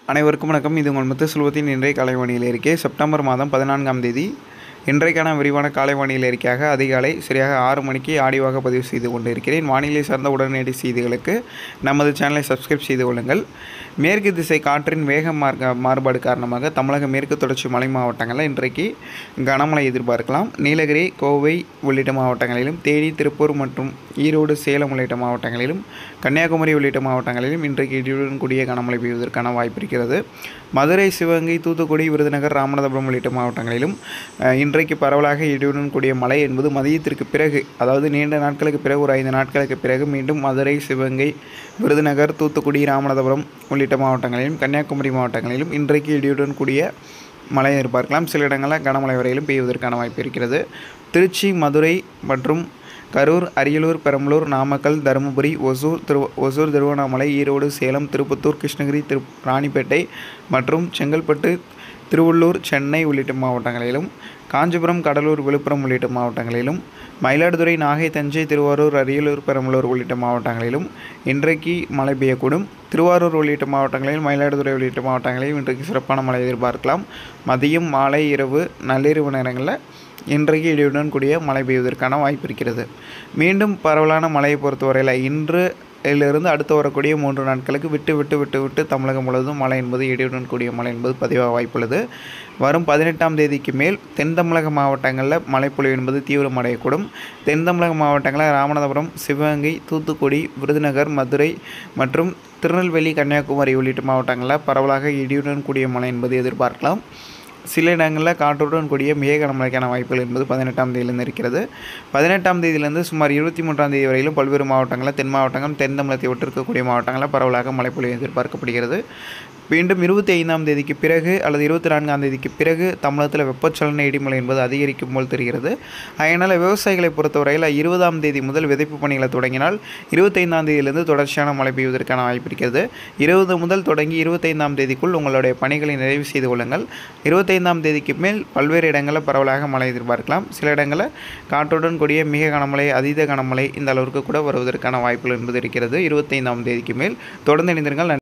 அனைவருக்கும் வணக்கம். இது உங்கள் முத்துசெல்வத்தின் இன்றைய காலை வானிலை அறிக்கை. செப்டம்பர் மாதம் 14ஆம் தேதி இன்றைக்கான விரிவான காலை வானிலை அறிக்கையாக அதிகாலை சரியாக 6 மணிக்கு ஆடியோவாக பதிவு செய்து கொண்டிருக்கிறேன். வானிலை சார்ந்த உடனடி செய்திகளுக்கு நமது சேனலை சப்ஸ்கிரைப் செய்து கொள்ளுங்கள். மேற்கு திசை காற்றின் வேக மாறுபாடு காரணமாக தமிழக மேற்கு தொடர்ச்சி மலை மாவட்டங்களில் இன்றைக்கு கனமழை எதிர்பார்க்கலாம். நீலகிரி, கோவை உள்ளிட்ட மாவட்டங்களிலும், தேனி, திருப்பூர் மற்றும் ஈரோடு, சேலம் உள்ளிட்ட மாவட்டங்களிலும், கன்னியாகுமரி உள்ளிட்ட மாவட்டங்களிலும் இன்றைக்கு இடியுடன் கூடிய கனமழை பெய்வதற்கான வாய்ப்பு இருக்கிறது. மதுரை, சிவகங்கை, தூத்துக்குடி, விருதுநகர், ராமநாதபுரம் உள்ளிட்ட மாவட்டங்களிலும் இன்றைக்கு பரவலாக இடியுடன் கூடிய மழை என்பது மதியத்திற்கு பிறகு, அதாவது நீண்ட நாட்களுக்கு பிறகு ஒரு 5 நாட்களுக்கு பிறகு மீண்டும் மதுரை, சிவகங்கை, விருதுநகர், தூத்துக்குடி, ராமநாதபுரம் உள்ளிட்ட மாவட்டங்களிலும், கன்னியாகுமரி மாவட்டங்களிலும் இன்றைக்கு இடியுடன் கூடிய மழை எதிர்பார்க்கலாம். சில இடங்களில் கனமழை வரையிலும் பெய்வதற்கான வாய்ப்பு இருக்கிறது. திருச்சி, மதுரை மற்றும் கரூர், அரியலூர், பெரம்பலூர், நாமக்கல், தருமபுரி, ஒசூர், திருவண்ணாமலை, ஈரோடு, சேலம், திருப்பத்தூர், கிருஷ்ணகிரி, ராணிப்பேட்டை மற்றும் செங்கல்பட்டு, திருவள்ளூர், சென்னை உள்ளிட்ட மாவட்டங்களிலும், காஞ்சிபுரம், கடலூர், விழுப்புரம் உள்ளிட்ட மாவட்டங்களிலும், மயிலாடுதுறை, நாகை, தஞ்சை, திருவாரூர், அரியலூர், பெரம்பலூர் உள்ளிட்ட மாவட்டங்களிலும் இன்றைக்கு மழை பெய்யக்கூடும். திருவாரூர் உள்ளிட்ட மாவட்டங்களிலும், மயிலாடுதுறை உள்ளிட்ட மாவட்டங்களிலும் இன்றைக்கு சிறப்பான மழை எதிர்பார்க்கலாம். மதியம், மாலை, இரவு, நள்ளிரவு நேரங்களில் இன்றைக்கு இடியுடன் கூடிய மழை பெய்வதற்கான வாய்ப்பு இருக்கிறது. மீண்டும் பரவலான மழையை பொறுத்தவரையில் இன்றிலிருந்து அடுத்து வரக்கூடிய 3 நாட்களுக்கு விட்டு தமிழகம் முழுவதும் மழை என்பது இடியுடன் கூடிய மழை என்பது பதிவாக வாய்ப்புள்ளது. வரும் 18ஆம் தேதிக்கு மேல் தென் தமிழக மாவட்டங்களில் மழைப்பொழிவு என்பது தீவிரமடையக்கூடும். தென் தமிழக மாவட்டங்களில் ராமநாதபுரம், சிவகங்கை, தூத்துக்குடி, விருதுநகர், மதுரை மற்றும் திருநெல்வேலி, கன்னியாகுமரி உள்ளிட்ட மாவட்டங்களில் பரவலாக இடியுடன் கூடிய மழை என்பது எதிர்பார்க்கலாம். சில இடங்களில் காற்றுடன் கூடிய மிக கனமழைக்கான வாய்ப்புகள் என்பது 18ஆம் தேதியிலிருந்து இருக்கிறது. 18ஆம் தேதியிலிருந்து சுமார் 23ஆம் தேதி வரையிலும் பல்வேறு மாவட்டங்களில், தென் மாவட்டங்கள், தென் தமிழகத்தை ஒட்டிருக்கக்கூடிய மாவட்டங்களில் பரவலாக மழைப்பொழிவு எதிர்பார்க்கப்படுகிறது. மீண்டும் 25ஆம் தேதிக்கு பிறகு அல்லது 24ஆம் தேதிக்கு பிறகு தமிழகத்தில் வெப்பச்சலன இடிமழை என்பது அதிகரிக்கும் போல் தெரிகிறது. அதனால் விவசாயிகளை பொறுத்தவரையில் 20ஆம் தேதி முதல் விதைப்பு பணிகளை தொடங்கினால் 25ஆம் தேதியிலிருந்து தொடர்ச்சியான மழை பெய்வதற்கான வாய்ப்பு இருக்கிறது. 20 முதல் தொடங்கி 25ஆம் தேதிக்குள் உங்களுடைய பணிகளை நிறைவு செய்து கொள்ளுங்கள். 25ஆம் தேதிக்கு மேல் பல்வேறு இடங்களில் பரவலாக மழை எதிர்பார்க்கலாம். சில இடங்களில் காற்றுடன் கூடிய மிக கனமழை, அதீத கனமழை இந்த அளவிற்கு கூட வருவதற்கான வாய்ப்புகள் என்பது இருக்கிறது. 25ஆம் தேதிக்கு மேல் தொடர்ந்து இணைந்திருங்கள்.